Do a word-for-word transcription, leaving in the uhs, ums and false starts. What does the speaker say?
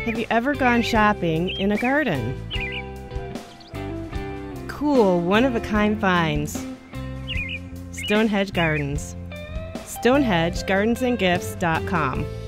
Have you ever gone shopping in a garden? Cool, one-of-a-kind finds. Stonehedge Gardens. Stonehedge Gardens and Gifts dot com